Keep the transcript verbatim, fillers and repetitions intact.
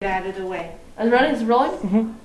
Out of the way. Are you ready? Is it rolling? Mm-hmm.